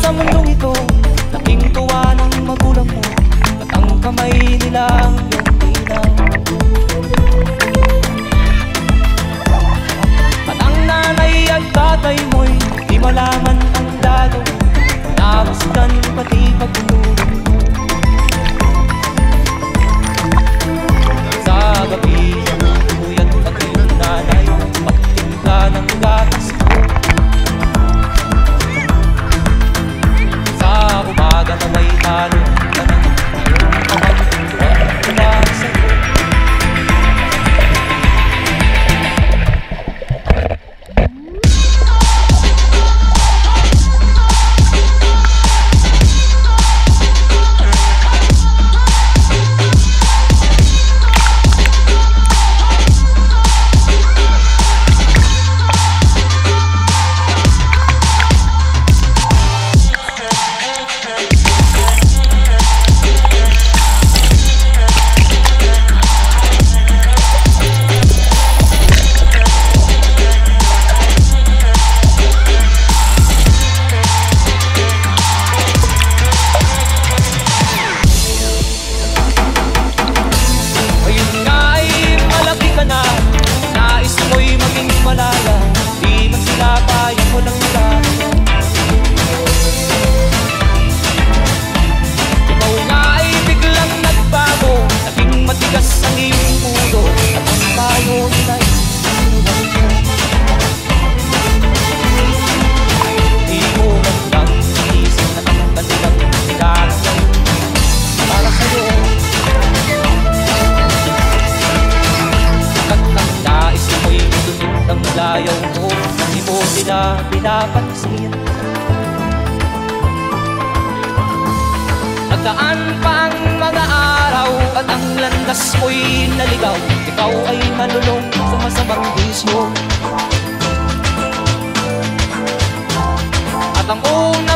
sa mundong ito, laking tuwa ng magulang mo, at ang kamay nila ang iyong ilaw. At ang nanay at tatay mo'y di malaman ang dado, namusdan pati pagtulog mo. Sa gabi, uyat pati yung nanay, pagtingka ng gatas mo. Sa umaga na may talo ka ng iyong kamay, at umasa ko. Layaw mo, di mo sila pinapansin. Nagdaan pa ang mga araw at ang landas mo'y naligaw. Ikaw ay manulong sa masamang bisyo. At ang